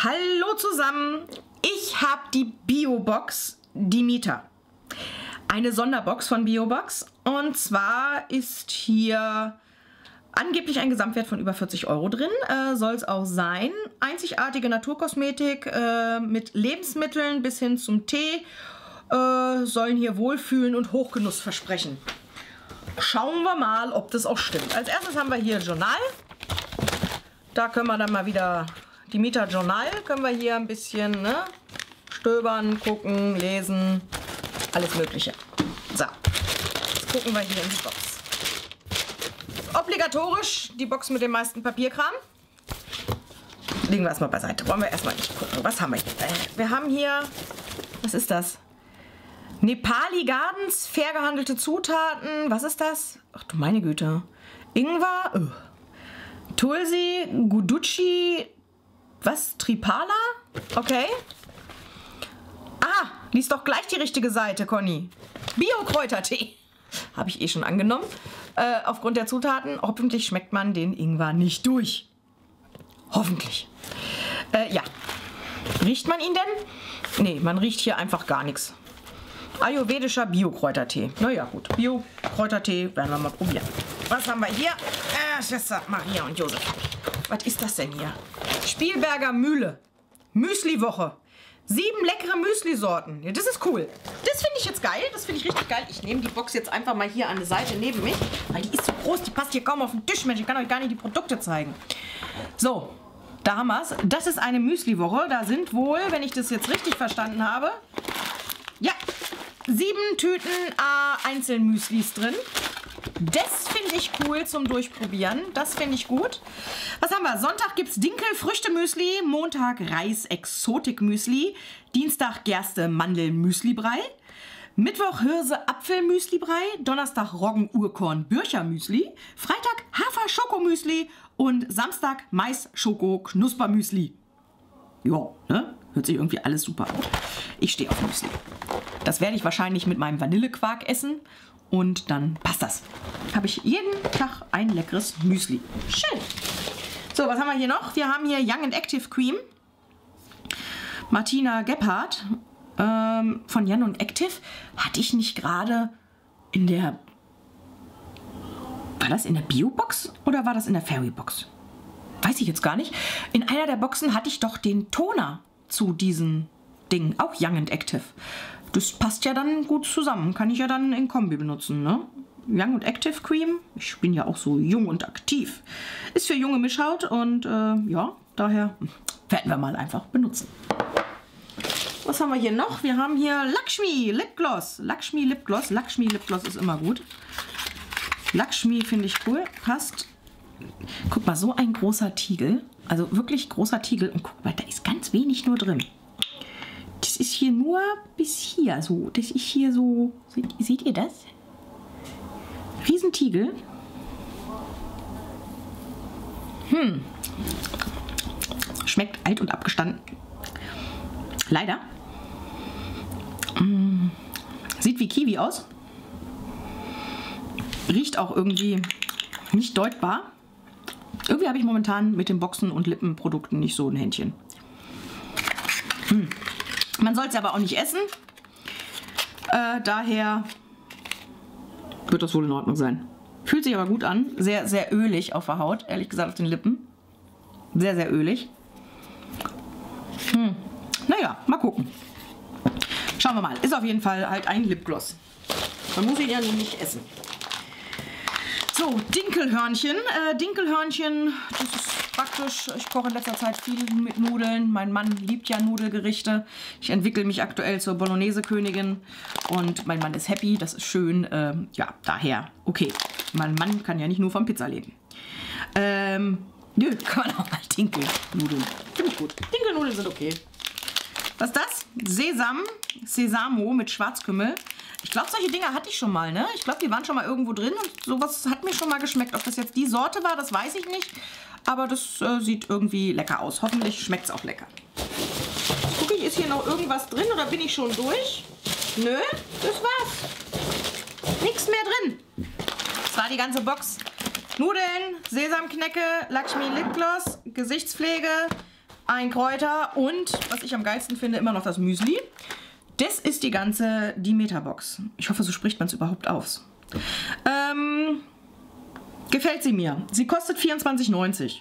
Hallo zusammen, ich habe die Biobox Demeter. Eine Sonderbox von Biobox und zwar ist hier angeblich ein Gesamtwert von über 40 € drin, soll es auch sein. Einzigartige Naturkosmetik mit Lebensmitteln bis hin zum Tee sollen hier Wohlfühlen und Hochgenuss versprechen. Schauen wir mal, ob das auch stimmt. Als erstes haben wir hier Journal. Da können wir dann mal wieder Demeter Journal. Können wir hier ein bisschen stöbern, gucken, lesen, alles Mögliche. So, jetzt gucken wir hier in die Box. Obligatorisch die Box mit dem meisten Papierkram. Legen wir erstmal beiseite. Wollen wir erstmal nicht gucken. Was haben wir hier? Wir haben hier, was ist das? Nepali Gardens, fair gehandelte Zutaten. Was ist das? Ach du meine Güte. Ingwer, Tulsi, Guduchi, was? Tripala? Okay. Ah, lies doch gleich die richtige Seite, Conny. Bio-Kräutertee. Habe ich eh schon angenommen. Aufgrund der Zutaten, hoffentlich schmeckt man den Ingwer nicht durch. Hoffentlich. Ja. Riecht man ihn denn? Nee, man riecht hier einfach gar nichts. Ayurvedischer Bio-Kräutertee. Naja, gut. Bio-Kräutertee werden wir mal probieren. Was haben wir hier? Schwester Maria und Josef. Was ist das denn hier? Spielberger Mühle. Müsli-Woche. 7 leckere Müsli-Sorten. Ja, das ist cool. Das finde ich jetzt geil. Das finde ich richtig geil. Ich nehme die Box jetzt einfach mal hier an der Seite neben mich. Weil die ist so groß. Die passt hier kaum auf den Tisch, Mensch. Ich kann euch gar nicht die Produkte zeigen. So, da haben wir es. Das ist eine Müsli-Woche. Da sind wohl, wenn ich das jetzt richtig verstanden habe, ja, 7 Tüten Einzelmüslis drin. Das finde ich cool zum Durchprobieren. Das finde ich gut. Was haben wir? Sonntag gibt es Dinkel-Früchte-Müsli, Montag Reis-Exotik-Müsli, Dienstag Gerste-Mandel-Müsli-Brei, Mittwoch Hirse-Apfel-Müsli-Brei, Donnerstag Roggen-Urkorn-Bircher-Müsli, Freitag Hafer-Schoko-Müsli und Samstag Mais-Schoko-Knusper-Müsli. Ja, ne? Hört sich irgendwie alles super an. Ich stehe auf Müsli. Das werde ich wahrscheinlich mit meinem Vanillequark essen. Und dann passt das. Habe ich jeden Tag ein leckeres Müsli. Schön. So, was haben wir hier noch? Wir haben hier Young and Active Cream. Martina Gebhardt von Young and Active. Hatte ich nicht gerade in der... War das in der Bio-Box oder war das in der Fairy-Box? Weiß ich jetzt gar nicht. In einer der Boxen hatte ich doch den Toner zu diesen Dingen. Auch Young and Active. Das passt ja dann gut zusammen. Kann ich ja dann in Kombi benutzen, ne? Young and Active Cream. Ich bin ja auch so jung und aktiv. Ist für junge Mischhaut und ja, daher werden wir mal einfach benutzen. Was haben wir hier noch? Wir haben hier Lakshmi Lipgloss. Lakshmi Lipgloss. Lakshmi Lipgloss ist immer gut. Lakshmi finde ich cool. Passt. Guck mal, so ein großer Tiegel. Also wirklich großer Tiegel. Und guck mal, da ist ganz wenig nur drin. Das ist hier nur bis hier so. Das ist hier so. Seht ihr das? Riesentiegel. Schmeckt alt und abgestanden. Leider. Sieht wie Kiwi aus. Riecht auch irgendwie nicht deutbar. Irgendwie habe ich momentan mit den Boxen und Lippenprodukten nicht so ein Händchen. Man soll es aber auch nicht essen. Daher wird das wohl in Ordnung sein. Fühlt sich aber gut an. Sehr, sehr ölig auf der Haut. Ehrlich gesagt auf den Lippen. Sehr, sehr ölig. Naja, mal gucken. Schauen wir mal. Ist auf jeden Fall halt ein Lipgloss. Man muss ihn ja nun nicht essen. So, Dinkelhörnchen. Dinkelhörnchen, das ist praktisch. Ich koche in letzter Zeit viel mit Nudeln. Mein Mann liebt ja Nudelgerichte. Ich entwickle mich aktuell zur Bolognese-Königin. Und mein Mann ist happy, das ist schön. Ja, daher, okay. Mein Mann kann ja nicht nur von Pizza leben. Nö, kann man auch mal Dinkelnudeln. Finde ich gut. Dinkelnudeln sind okay. Was ist das? Sesamo mit Schwarzkümmel. Ich glaube, solche Dinger hatte ich schon mal, ne? Ich glaube, die waren schon mal irgendwo drin und sowas hat mir schon mal geschmeckt. Ob das jetzt die Sorte war, das weiß ich nicht. Aber das sieht irgendwie lecker aus. Hoffentlich schmeckt es auch lecker. Gucke ich, ist hier noch irgendwas drin oder bin ich schon durch? Nö, das war's. Nichts mehr drin. Das war die ganze Box. Nudeln, Sesamknecke, Lakshmi Lipgloss, Gesichtspflege, ein Kräuter und, was ich am geilsten finde, immer noch das Müsli. Das ist die ganze Demeter-Box. Ich hoffe, so spricht man es überhaupt aus. Gefällt sie mir. Sie kostet 24,90.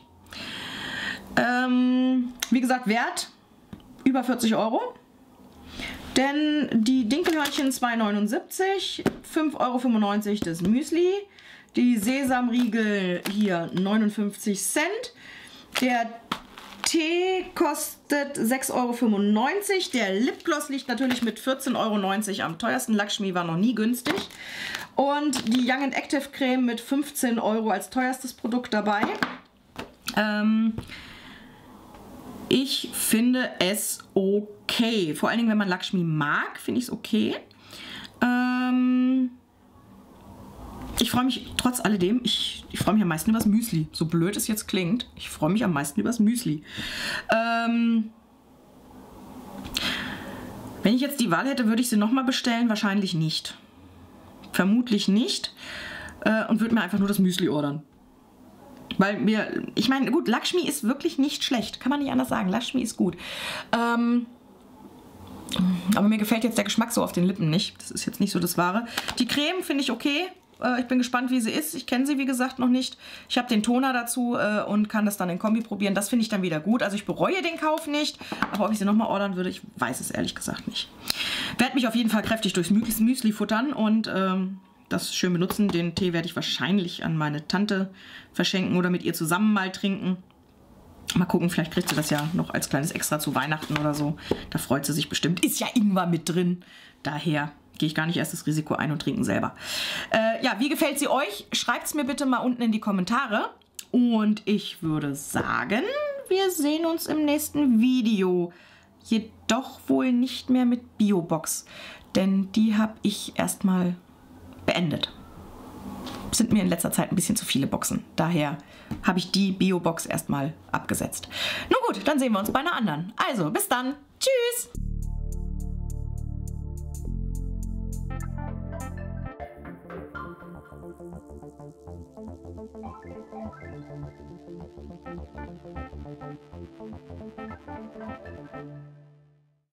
Wie gesagt, Wert über 40 €. Denn die Dinkelhörnchen 2,79, 5,95 € das Müsli. Die Sesamriegel hier 59 Cent. Der Tee kostet 6,95 €. Der Lipgloss liegt natürlich mit 14,90 € am teuersten. Lakshmi war noch nie günstig. Und die Young & Active Creme mit 15 € als teuerstes Produkt dabei. Ich finde es okay. Vor allen Dingen, wenn man Lakshmi mag, finde ich es okay. Ich freue mich trotz alledem, ich freue mich am meisten über das Müsli. So blöd es jetzt klingt, ich freue mich am meisten über das Müsli. Wenn ich jetzt die Wahl hätte, würde ich sie nochmal bestellen? Wahrscheinlich nicht. Vermutlich nicht. Und würde mir einfach nur das Müsli ordern. Weil mir, ich meine, gut, Lakshmi ist wirklich nicht schlecht. Kann man nicht anders sagen. Lakshmi ist gut. Aber mir gefällt jetzt der Geschmack so auf den Lippen nicht. Das ist jetzt nicht so das Wahre. Die Creme finde ich okay. Ich bin gespannt, wie sie ist. Ich kenne sie, wie gesagt, noch nicht. Ich habe den Toner dazu und kann das dann in Kombi probieren. Das finde ich dann wieder gut. Also ich bereue den Kauf nicht. Aber ob ich sie nochmal ordern würde, ich weiß es ehrlich gesagt nicht. Werde mich auf jeden Fall kräftig durchs Müsli futtern und das schön benutzen. Den Tee werde ich wahrscheinlich an meine Tante verschenken oder mit ihr zusammen mal trinken. Mal gucken, vielleicht kriegt sie das ja noch als kleines Extra zu Weihnachten oder so. Da freut sie sich bestimmt. Ist ja Ingwer mit drin. Daher gehe ich gar nicht erst das Risiko ein und trinken selber. Ja, wie gefällt sie euch? Schreibt es mir bitte mal unten in die Kommentare. Und ich würde sagen, wir sehen uns im nächsten Video. Jedoch wohl nicht mehr mit Biobox. Denn die habe ich erstmal beendet. Sind mir in letzter Zeit ein bisschen zu viele Boxen. Daher habe ich die Biobox erstmal abgesetzt. Nun gut, dann sehen wir uns bei einer anderen. Also, bis dann. Tschüss!